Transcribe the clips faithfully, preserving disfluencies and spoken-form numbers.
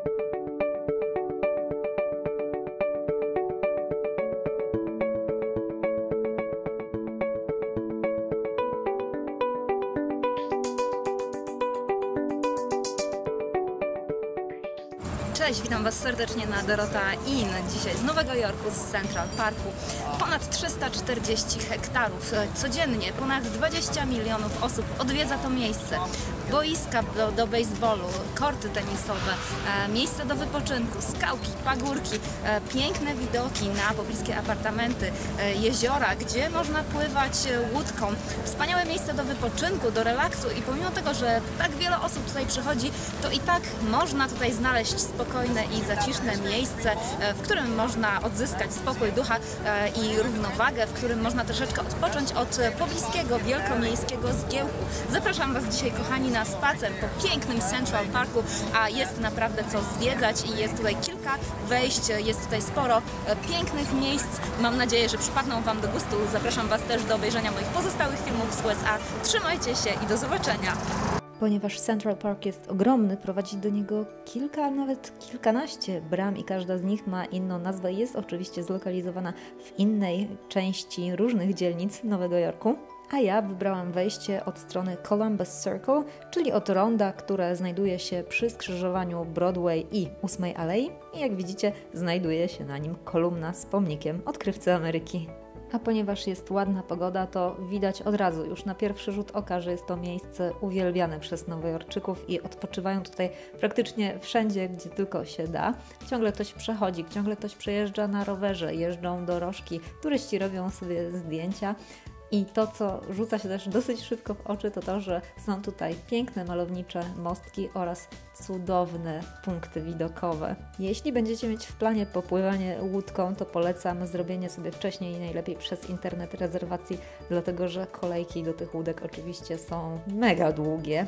Cześć, witam Was serdecznie na Dorota Inn. Dzisiaj z Nowego Jorku, z Central Parku. Ponad trzysta czterdzieści hektarów. Codziennie ponad dwadzieścia milionów osób odwiedza to miejsce. Boiska do, do baseballu, korty tenisowe, e, miejsca do wypoczynku, skałki, pagórki, e, piękne widoki na pobliskie apartamenty, e, jeziora, gdzie można pływać łódką. Wspaniałe miejsce do wypoczynku, do relaksu i pomimo tego, że tak wiele osób tutaj przychodzi, to i tak można tutaj znaleźć spokojne i zaciszne miejsce, e, w którym można odzyskać spokój ducha e, i równowagę, w którym można troszeczkę odpocząć od pobliskiego, wielkomiejskiego zgiełku. Zapraszam Was dzisiaj, kochani, na spacer po pięknym Central Parku, a jest naprawdę co zwiedzać i jest tutaj kilka wejść, jest tutaj sporo pięknych miejsc. Mam nadzieję, że przypadną Wam do gustu. Zapraszam Was też do obejrzenia moich pozostałych filmów z U S A. Trzymajcie się i do zobaczenia! Ponieważ Central Park jest ogromny, prowadzi do niego kilka, nawet kilkanaście bram i każda z nich ma inną nazwę. Jest oczywiście zlokalizowana w innej części różnych dzielnic Nowego Jorku. A ja wybrałam wejście od strony Columbus Circle, czyli od ronda, które znajduje się przy skrzyżowaniu Broadway i ósmej Alei. I jak widzicie, znajduje się na nim kolumna z pomnikiem odkrywcy Ameryki. A ponieważ jest ładna pogoda, to widać od razu, już na pierwszy rzut oka, że jest to miejsce uwielbiane przez nowojorczyków i odpoczywają tutaj praktycznie wszędzie, gdzie tylko się da. Ciągle ktoś przechodzi, ciągle ktoś przejeżdża na rowerze, jeżdżą dorożki, turyści robią sobie zdjęcia. I to, co rzuca się też dosyć szybko w oczy, to to, że są tutaj piękne, malownicze mostki oraz cudowne punkty widokowe. Jeśli będziecie mieć w planie popływanie łódką, to polecam zrobienie sobie wcześniej, najlepiej przez internet, rezerwacji, dlatego że kolejki do tych łódek oczywiście są mega długie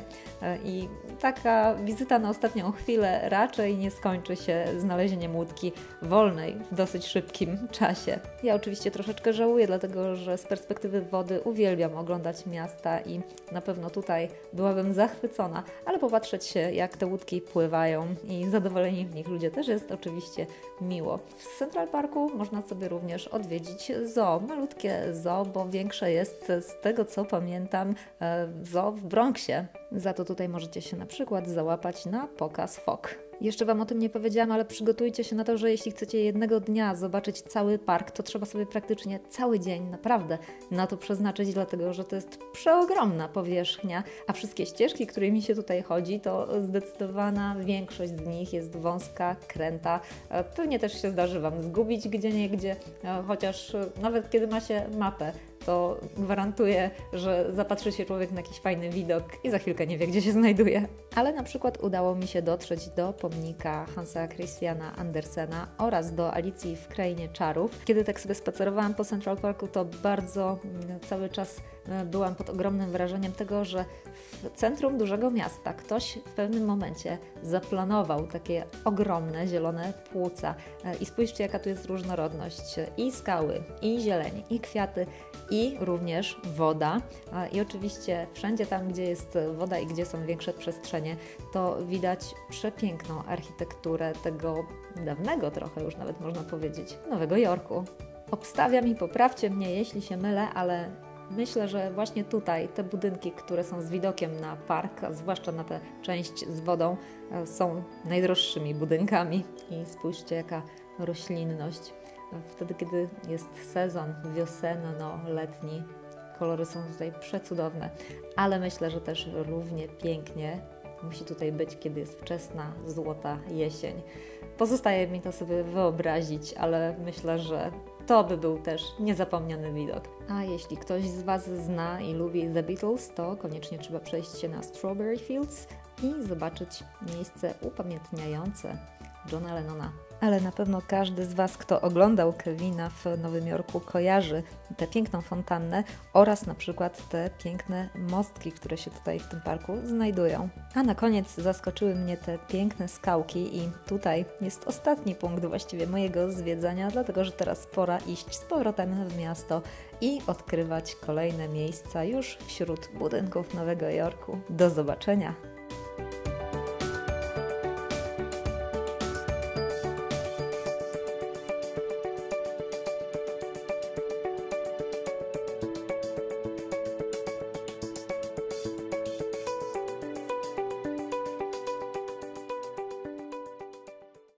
i taka wizyta na ostatnią chwilę raczej nie skończy się znalezieniem łódki wolnej w dosyć szybkim czasie. Ja oczywiście troszeczkę żałuję, dlatego że z perspektywy wody uwielbiam oglądać miasta i na pewno tutaj byłabym zachwycona, ale popatrzeć się, jak te łódki pływają i zadowoleni w nich ludzie też jest oczywiście miło. W Central Parku można sobie również odwiedzić zoo, malutkie zoo, bo większe jest z tego, co pamiętam, zoo w Bronxie. Za to tutaj możecie się na przykład załapać na pokaz fok. Jeszcze Wam o tym nie powiedziałam, ale przygotujcie się na to, że jeśli chcecie jednego dnia zobaczyć cały park, to trzeba sobie praktycznie cały dzień naprawdę na to przeznaczyć, dlatego że to jest przeogromna powierzchnia, a wszystkie ścieżki, którymi się tutaj chodzi, to zdecydowana większość z nich jest wąska, kręta. Pewnie też się zdarzy Wam zgubić gdzieniegdzie, chociaż nawet kiedy ma się mapę, to gwarantuję, że zapatrzy się człowiek na jakiś fajny widok i za chwilkę nie wie, gdzie się znajduje. Ale na przykład udało mi się dotrzeć do pomnika Hansa Christiana Andersena oraz do Alicji w Krainie Czarów. Kiedy tak sobie spacerowałam po Central Parku, to bardzo cały czas byłam pod ogromnym wrażeniem tego, że w centrum dużego miasta ktoś w pewnym momencie zaplanował takie ogromne zielone płuca. I spójrzcie, jaka tu jest różnorodność. I skały, i zieleń, i kwiaty, i również woda. I oczywiście wszędzie tam, gdzie jest woda i gdzie są większe przestrzenie, to widać przepiękną architekturę tego dawnego trochę już nawet można powiedzieć Nowego Jorku. Obstawiam i poprawcie mnie, jeśli się mylę, ale myślę, że właśnie tutaj te budynki, które są z widokiem na park, a zwłaszcza na tę część z wodą, są najdroższymi budynkami. I spójrzcie, jaka roślinność. Wtedy, kiedy jest sezon wiosenno-letni, kolory są tutaj przecudowne, ale myślę, że też równie pięknie musi tutaj być, kiedy jest wczesna, złota jesień. Pozostaje mi to sobie wyobrazić, ale myślę, że to by był też niezapomniany widok. A jeśli ktoś z Was zna i lubi The Beatles, to koniecznie trzeba przejść się na Strawberry Fields i zobaczyć miejsce upamiętniające Johna Lennona. Ale na pewno każdy z Was, kto oglądał Kevina w Nowym Jorku, kojarzy tę piękną fontannę oraz na przykład te piękne mostki, które się tutaj w tym parku znajdują. A na koniec zaskoczyły mnie te piękne skałki i tutaj jest ostatni punkt właściwie mojego zwiedzania, dlatego że teraz pora iść z powrotem w miasto i odkrywać kolejne miejsca już wśród budynków Nowego Jorku. Do zobaczenia!